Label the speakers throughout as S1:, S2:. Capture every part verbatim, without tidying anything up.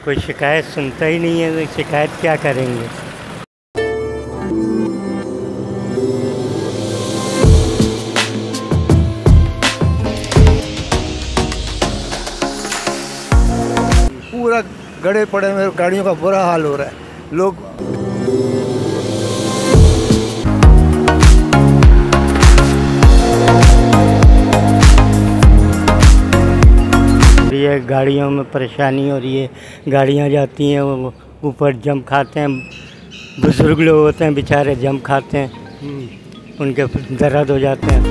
S1: कोई शिकायत सुनता ही नहीं है, तो शिकायत क्या करेंगे।
S2: पूरा गड़े पड़े में गाड़ियों का बुरा हाल हो रहा है। लोग
S1: ये गाड़ियों में परेशानी हो रही है, गाड़ियां जाती हैं वो ऊपर जम खाते हैं, बुजुर्ग लोग होते हैं बेचारे जम खाते हैं, उनके दर्द हो जाते हैं।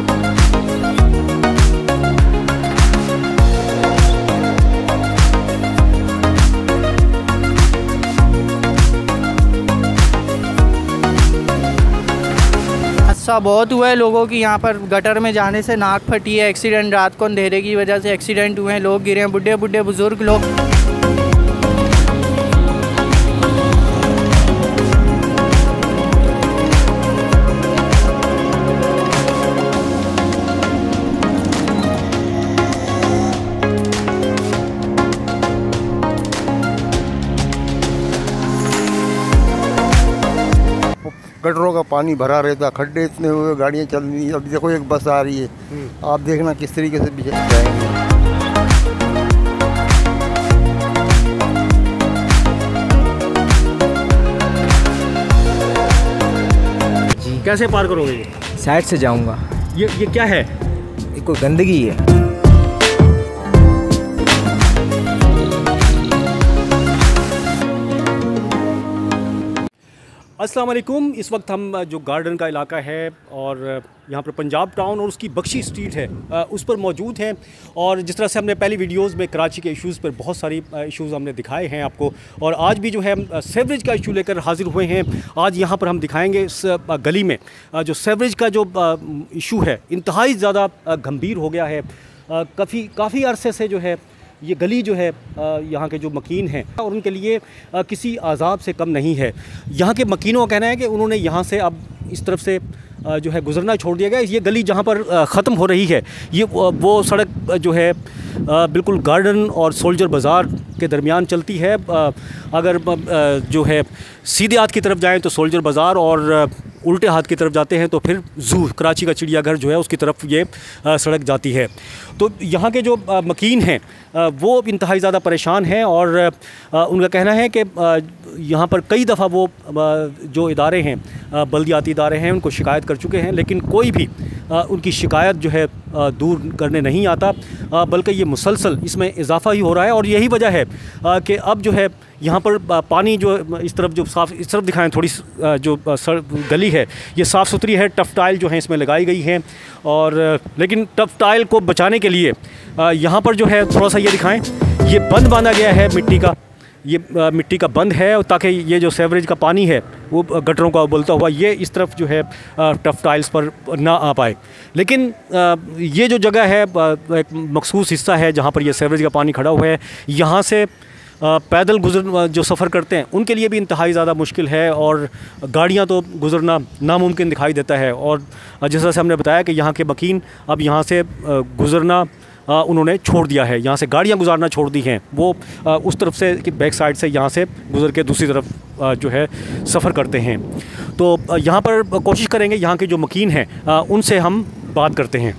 S3: हादसा बहुत हुआ है लोगों की, यहाँ पर गटर में जाने से नाक फटी है। एक्सीडेंट रात को अंधेरे की वजह से एक्सीडेंट हुए हैं, लोग गिरे हैं, बुढ़े बुढ़े बुजुर्ग लोग।
S2: गटरों का पानी भरा रहता, खड्डे इतने हुए, गाड़ियाँ चल रही। अब देखो एक बस आ रही है, आप देखना किस तरीके से जाएंगे।
S4: जी कैसे पार करोगे? ये
S5: साइड से जाऊंगा।
S4: ये ये क्या है?
S5: ये कोई गंदगी है।
S4: अस्सलाम वालेकुम। इस वक्त हम जो गार्डन का इलाका है और यहाँ पर पंजाब टाउन और उसकी बख्शी स्ट्रीट है उस पर मौजूद हैं। और जिस तरह से हमने पहली वीडियोस में कराची के इश्यूज़ पर बहुत सारी इश्यूज़ हमने दिखाए हैं आपको, और आज भी जो है सेवरेज का इशू लेकर हाजिर हुए हैं। आज यहाँ पर हम दिखाएंगे इस गली में जो सेवरेज का जो इशू है इंतहाई ज़्यादा गंभीर हो गया है। काफ़ी काफ़ी अरसे से जो है ये गली जो है यहाँ के जो मकीन हैं और उनके लिए किसी आज़ाब से कम नहीं है। यहाँ के मकीनों का कहना है कि उन्होंने यहाँ से अब इस तरफ से जो है गुज़रना छोड़ दिया गया। ये गली जहाँ पर ख़त्म हो रही है, ये वो सड़क जो है बिल्कुल गार्डन और सोल्जर बाज़ार के दरमियान चलती है। अगर जो है सीधे हाथ की तरफ जाएँ तो सोल्जर बाज़ार, और उल्टे हाथ की तरफ जाते हैं तो फिर जू, कराची का चिड़ियाघर जो है उसकी तरफ ये सड़क जाती है। तो यहाँ के जो मकीन हैं वो इंतहाई ज़्यादा परेशान हैं, और उनका कहना है कि यहाँ पर कई दफ़ा वो जो इदारे हैं, बल्दियाती इदारे हैं, उनको शिकायत कर चुके हैं, लेकिन कोई भी उनकी शिकायत जो है दूर करने नहीं आता, बल्कि ये मुसलसल इसमें इजाफ़ा ही हो रहा है। और यही वजह है कि अब जो है यहाँ पर पानी जो इस तरफ जो साफ़ इस तरफ दिखाएं, थोड़ी जो गली है ये साफ़ सुथरी है, टफ टाइल जो है इसमें लगाई गई हैं, और लेकिन टफ टाइल को बचाने के लिए यहाँ पर जो है थोड़ा सा ये दिखाएं, ये बंद बांधा गया है मिट्टी का, ये मिट्टी का बंद है ताकि ये जो सेवरेज का पानी है वो गटरों का उबलता हुआ ये इस तरफ जो है टफ टाइल्स पर ना आ पाए। लेकिन ये जो जगह है एक मखसूस हिस्सा है जहाँ पर ये सेवरेज का पानी खड़ा हुआ है, यहाँ से पैदल गुजर जो सफ़र करते हैं उनके लिए भी इंतहाई ज़्यादा मुश्किल है, और गाड़ियाँ तो गुज़रना नामुमकिन दिखाई देता है। और जिस तरह से हमने बताया कि यहाँ के मकीन अब यहाँ से गुज़रना उन्होंने छोड़ दिया है, यहाँ से गाड़ियाँ गुजारना छोड़ दी हैं। वो उस तरफ से कि बैक साइड से यहाँ से गुज़र के दूसरी तरफ जो है सफ़र करते हैं। तो यहाँ पर कोशिश करेंगे, यहाँ के जो मकीन हैं उनसे हम बात करते हैं।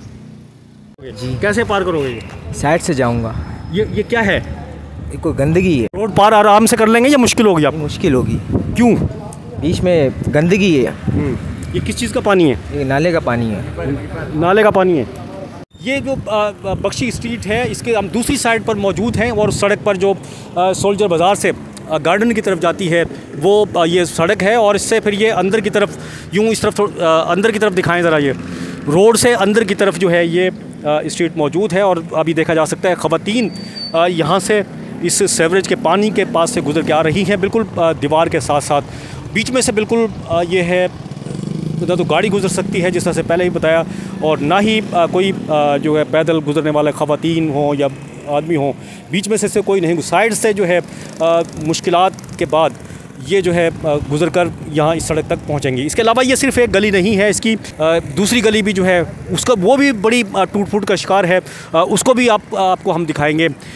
S5: जी
S4: कैसे पार करोगे? ये
S5: साइड से जाऊंगा।
S4: ये ये क्या है?
S5: ये कोई गंदगी है।
S4: रोड पार आराम से कर लेंगे या मुश्किल होगी? आप
S5: मुश्किल होगी।
S4: क्यों?
S5: बीच में गंदगी है।
S4: ये किस चीज़ का पानी है?
S5: ये नाले का पानी है।
S4: नाले का पानी है। ये जो बख्शी स्ट्रीट है इसके हम दूसरी साइड पर मौजूद हैं, और सड़क पर जो सोल्जर बाज़ार से गार्डन की तरफ जाती है वो ये सड़क है, और इससे फिर ये अंदर की तरफ यूँ इस तरफ अंदर की तरफ दिखाएं ज़रा, ये रोड से अंदर की तरफ जो है ये स्ट्रीट मौजूद है। और अभी देखा जा सकता है ख़वातीन यहाँ से इस सेवरेज के पानी के पास से गुजर के आ रही हैं, बिल्कुल दीवार के साथ साथ बीच में से बिल्कुल ये है, ना तो गाड़ी गुजर सकती है जिस तरह से पहले ही बताया, और ना ही कोई जो है पैदल गुजरने वाले ख़वातीन हों या आदमी हों, बीच में से, से कोई नहीं। साइड से जो है मुश्किलात के बाद ये जो है गुजर कर यहाँ इस सड़क तक पहुँचेंगी। इसके अलावा ये सिर्फ़ एक गली नहीं है, इसकी दूसरी गली भी जो है उसका वो भी बड़ी टूट फूट का शिकार है, उसको भी आप आपको हम दिखाएंगे।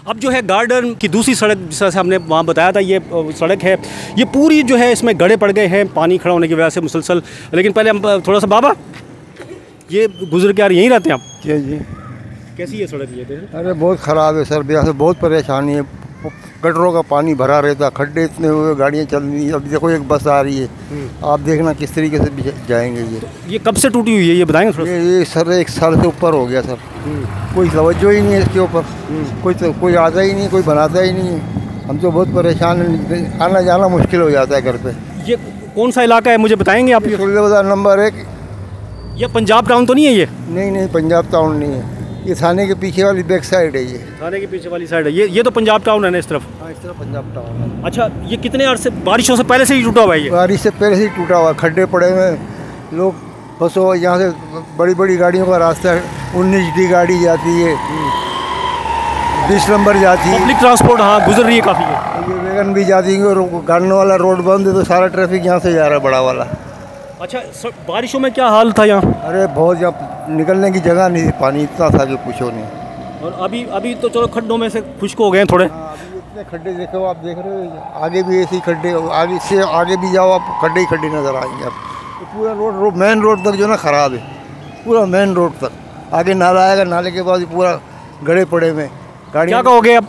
S4: अब जो है गार्डन की दूसरी सड़क, जिस तरह से हमने वहाँ बताया था, ये सड़क है, ये पूरी जो है इसमें गड्ढे पड़ गए हैं पानी खड़ा होने की वजह से मुसलसल। लेकिन पहले हम थोड़ा सा, बाबा ये गुजर के आ रही, यहीं रहते हैं आप?
S2: जी जी।
S4: कैसी है सड़क ये?
S2: अरे बहुत ख़राब है सर, यहाँ से बहुत परेशानी है। गटरों का पानी भरा रहता, खड्डे इतने हुए, गाड़ियाँ चल रही। अभी देखो एक बस आ रही है, आप देखना किस तरीके से जाएंगे। ये
S4: ये कब से टूटी हुई है, ये बताएंगे थोड़ा?
S2: ये, ये सर एक साल से ऊपर हो गया सर, कोई तवज्जो ही नहीं है इसके ऊपर, कोई तो, कोई आता ही नहीं, कोई बनाता ही नहीं है। हम तो बहुत परेशान हैं, आना जाना मुश्किल हो जाता है घर पे।
S4: ये कौन सा इलाका है, मुझे बताएंगे आप?
S2: ये नंबर एक।
S4: ये पंजाब टाउन तो नहीं है ये?
S2: नहीं नहीं, पंजाब टाउन नहीं है, ये थाने के पीछे वाली बैक साइड है। ये
S4: थाने के पीछे वाली साइड है ये ये तो पंजाब टाउन है ना इस तरफ?
S2: हाँ, इस तरफ पंजाब टाउन है।
S4: अच्छा, ये कितने अरसे, बारिशों से पहले से ही टूटा हुआ है ये?
S2: बारिश से पहले से ही टूटा हुआ, खड्डे पड़े हुए, लोग बसों, यहाँ से बड़ी बड़ी गाड़ियों का रास्ता है, उन्नीस डी गाड़ी जाती है, बीस नंबर जाती है,
S4: पब्लिक ट्रांसपोर्ट हाँ गुजर रही है काफ़ी है।
S2: ये वैगन भी जाती है, और गाड़ने वाला रोड बंद है तो सारा ट्रैफिक यहाँ से जा रहा है, बड़ा वाला।
S4: अच्छा, बारिशों में क्या हाल था यहाँ?
S2: अरे बहुत, यहाँ निकलने की जगह नहीं थी, पानी इतना था कि पूछो नहीं।
S4: और अभी अभी तो चलो खड्डों में से खुश्क हो गए हैं थोड़े।
S2: हाँ, अभी इतने खड्डे देखो, आप देख रहे हो, आगे भी ऐसे ही खड्डे, आगे से आगे भी जाओ आप, खड्डे ही खड्डे नज़र आएंगे आप। तो पूरा रोड रोड मेन रोड तक जो ना ख़राब है, पूरा मेन रोड तक। आगे नाला आएगा, नाले के बाद पूरा गड़े पड़े हुए गाड़ी।
S4: क्या कहोगे अब,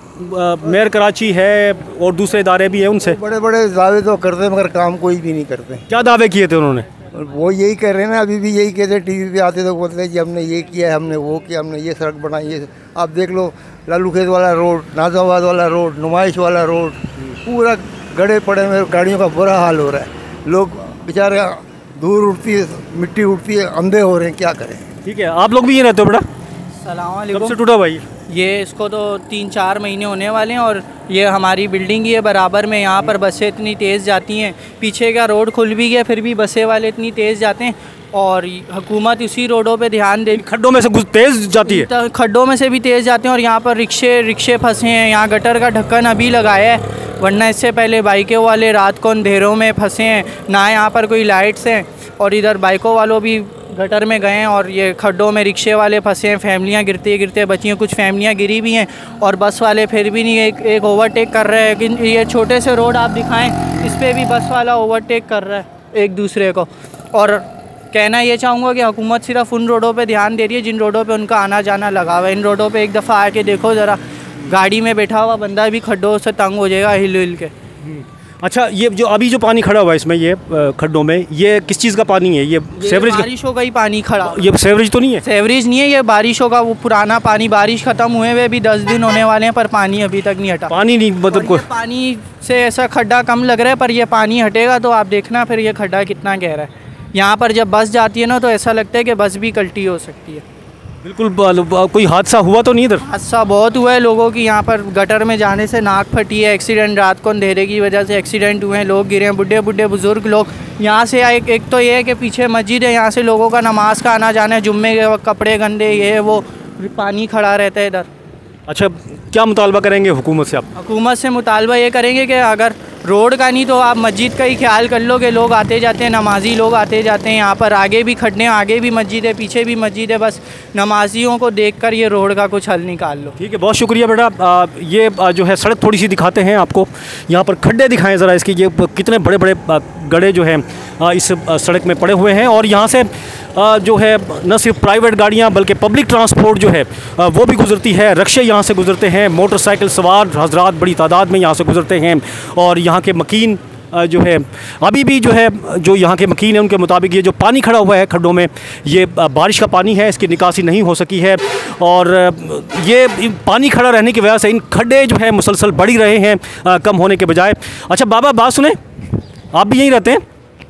S4: मेयर कराची है और दूसरे इदारे भी हैं, उनसे
S2: बड़े बड़े दावे तो करते हैं मगर काम कोई भी नहीं करते।
S4: क्या दावे किए थे उन्होंने?
S2: और वो यही कह रहे हैं ना, अभी भी यही कहते, टीवी पे आते तो बोलते हैं कि हमने ये किया है, हमने वो किया, हमने ये सड़क बनाई है। आप देख लो, लालू खेत वाला रोड, नाजाबाद वाला रोड, नुमाइश वाला रोड, पूरा गड़े पड़े में, गाड़ियों का बुरा हाल हो रहा है। लोग बेचारे, दूर उठती है, मिट्टी उठती है, अंधे हो रहे हैं, क्या करें।
S4: ठीक है, आप लोग भी ये रहते हो बेटा?
S3: सलाम
S4: कब
S3: अलैकुम।
S4: से टूटा भाई
S3: ये इसको तो तीन चार महीने होने वाले हैं, और ये हमारी बिल्डिंग ही है बराबर में। यहाँ पर बसें इतनी तेज़ जाती हैं, पीछे का रोड खुल भी गया फिर भी बसें वाले इतनी तेज़ जाते हैं, और हुकूमत उसी रोडों पे ध्यान दे।
S4: खड्डों में से तेज़ जाती है?
S3: खड्डों में से भी तेज़ जाते हैं, और यहाँ पर रिक्शे रिक्शे फंसे हैं। यहाँ गटर का ढक्कन अभी लगाया है, वरना इससे पहले बाइकों वाले रात को अंधेरों में फंसे हैं ना, यहाँ पर कोई लाइट्स हैं, और इधर बाइकों वालों भी गटर में गए हैं, और ये खड्डों में रिक्शे वाले फंसे हैं। फैमिलियाँ गिरते गिरते बची हैं, कुछ फैमिलियाँ गिरी भी हैं, और बस वाले फिर भी नहीं, एक एक ओवरटेक कर रहे हैं। लेकिन ये छोटे से रोड आप दिखाएं, इस पर भी बस वाला ओवरटेक कर रहा है एक दूसरे को। और कहना ये चाहूँगा कि हुकूमत सिर्फ उन रोडों पे ध्यान दे रही है जिन रोडों पे उनका आना जाना लगा हुआ है। इन रोडों पे एक दफ़ा आके देखो ज़रा, गाड़ी में बैठा हुआ बंदा भी खड्डों से तंग हो जाएगा हिल हिल के।
S4: अच्छा, ये जो अभी जो पानी खड़ा हुआ है इसमें, ये खड्डों में, ये किस चीज़ का पानी है? ये सेवरेज का?
S3: बारिशों का ही पानी खड़ा।
S4: ये सेवरेज तो नहीं है?
S3: सेवरेज नहीं है, ये बारिशों का वो पुराना पानी। बारिश ख़त्म हुए हुए भी दस दिन होने वाले हैं, पर पानी अभी तक नहीं हटा।
S4: पानी नहीं मतलब कोई
S3: पानी से ऐसा खड्डा कम लग रहा है, पर ये पानी हटेगा तो आप देखना फिर ये खड्डा कितना गहरा है। यहाँ पर जब बस जाती है ना, तो ऐसा लगता है कि बस भी कल्टी हो सकती है।
S4: बिल्कुल। कोई हादसा हुआ तो नहीं इधर?
S3: हादसा बहुत हुआ है, लोगों की यहाँ पर गटर में जाने से नाक फटी है। एक्सीडेंट, रात को अंधेरे की वजह से एक्सीडेंट हुए हैं, लोग गिरे हैं, बुढ़े बुढ़े बुजुर्ग लोग। यहाँ से एक एक तो ये है कि पीछे मस्जिद है, यहाँ से लोगों का नमाज का आना जाना है, जुम्मे के वक्त कपड़े गंदे, ये वो, पानी खड़ा रहता है इधर।
S4: अच्छा, क्या मुतालबा करेंगे हुकूमत से आप?
S3: हुकूमत से मुतालबा ये करेंगे कि अगर रोड का नहीं तो आप मस्जिद का ही ख्याल कर लो कि लोग आते जाते हैं, नमाजी लोग आते जाते हैं। यहाँ पर आगे भी खड्डे, आगे भी मस्जिद है, पीछे भी मस्जिद है, बस नमाजियों को देखकर ये रोड का कुछ हल निकाल लो।
S4: ठीक है, बहुत शुक्रिया बेटा। आ, ये आ, जो है सड़क थोड़ी सी दिखाते हैं आपको, यहाँ पर खड्डे दिखाएं ज़रा इसकी। ये कितने बड़े बड़े गड्ढे जो हैं इस सड़क में पड़े हुए हैं, और यहाँ से आ, जो है न सिर्फ प्राइवेट गाड़ियाँ बल्कि पब्लिक ट्रांसपोर्ट जो है आ, वो भी गुजरती है। रिक्शे यहाँ से गुजरते हैं, मोटरसाइकिल सवार हजरात बड़ी तादाद में यहाँ से गुजरते हैं। और यहाँ के मकीन जो है, अभी भी जो है, जो यहाँ के मकीन है उनके मुताबिक ये जो पानी खड़ा हुआ है खड्डों में, ये बारिश का पानी है, इसकी निकासी नहीं हो सकी है। और ये पानी खड़ा रहने की वजह से इन खड्डे जो है मुसलसल बढ़ ही रहे हैं, आ, कम होने के बजाय। अच्छा बाबा, बात सुने, आप भी यहीं रहते हैं?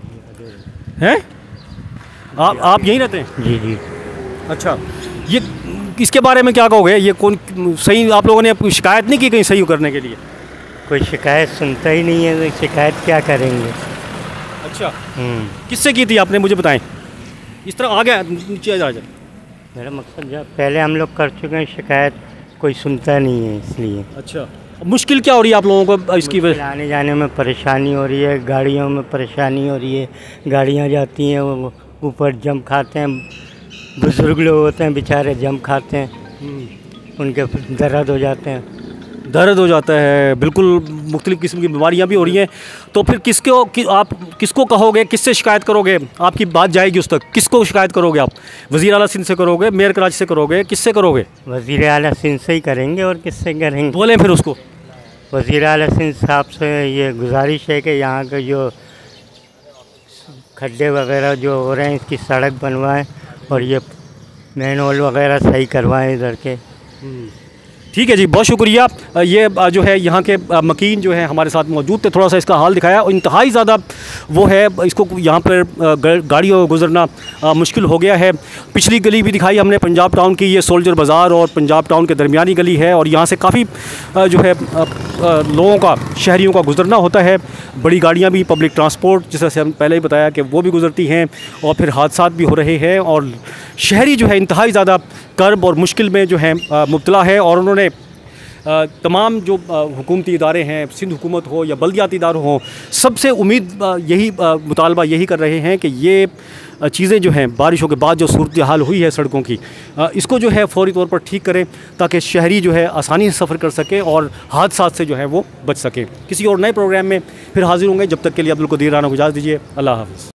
S4: हैं आप आप यहीं रहते हैं?
S1: जी जी।
S4: अच्छा, ये इसके बारे में क्या कहोगे? ये कौन सही, आप लोगों ने शिकायत नहीं की कहीं सही करने के लिए?
S1: कोई शिकायत सुनता ही नहीं है, शिकायत क्या करेंगे।
S4: अच्छा, किससे की थी आपने, मुझे बताएं। इस तरह आ गया नीचे आ जाए।
S1: मेरा मकसद जब पहले हम लोग कर चुके हैं शिकायत, कोई सुनता नहीं है, इसलिए।
S4: अच्छा, मुश्किल क्या हो रही है आप लोगों को इसकी वजह?
S1: आने जाने में परेशानी हो रही है, गाड़ियों में परेशानी हो रही है। गाड़ियाँ जाती हैं, वो ऊपर जम खाते हैं, बुज़ुर्ग लोग होते हैं बेचारे जम खाते हैं। उनके दर्द हो जाते हैं।
S4: दर्द हो जाता है, बिल्कुल मुख्तलिफ़ किस्म की बीमारियां भी हो रही हैं। तो फिर किसको कि आप किसको कहोगे, किससे शिकायत करोगे? आपकी बात जाएगी उस तक, किसको शिकायत करोगे आप? वज़ीर आला सिंध से करोगे, मेयर कराची से करोगे, किससे करोगे?
S1: वज़ीर आला सिंध से ही करेंगे और किससे करेंगे?
S4: बोलें फिर उसको।
S1: वज़ीर आला सिंध साहब से ये गुजारिश है कि यहाँ के जो खड्डे वगैरह जो हो रहे हैं इसकी सड़क बनवाएं और ये मेन होल वगैरह सही करवाएं इधर के।
S4: ठीक है जी, बहुत शुक्रिया। ये जो है यहाँ के मकीन जो है हमारे साथ मौजूद थे, थोड़ा सा इसका हाल दिखाया और इंतहाई ज़्यादा वो है, इसको यहाँ पर गाड़ियों गुजरना मुश्किल हो गया है। पिछली गली भी दिखाई हमने पंजाब टाउन की, ये सोल्जर बाज़ार और पंजाब टाउन के दरमियानी गली है और यहाँ से काफ़ी जो है लोगों का, शहरियों का गुजरना होता है। बड़ी गाड़ियाँ भी, पब्लिक ट्रांसपोर्ट जिस तरह से हम पहले ही बताया कि वो भी गुजरती हैं और फिर हादसात भी हो रहे हैं और शहरी जो है इंतहाई ज़्यादा कर्ब और मुश्किल में जो है मुब्तला है। और उन्होंने तमाम जो हुकूमती इदारे हैं, सिंध हुकूमत हो या बल्दियाती इदारे हों, सबसे उम्मीद यही मुतालबा यही कर रहे हैं कि ये चीज़ें जो हैं बारिशों के बाद जो सूरत हाल हुई है सड़कों की, इसको जो है फ़ौरी तौर पर ठीक करें ताकि शहरी जो है आसानी से सफ़र कर सके और हादसात से जो है वो बच सकें। किसी और नए प्रोग्राम में फिर हाज़िर होंगे, जब तक के लिए आप लोग को देर आना को इजाज़त दीजिए। अल्लाह हाफ़िज़।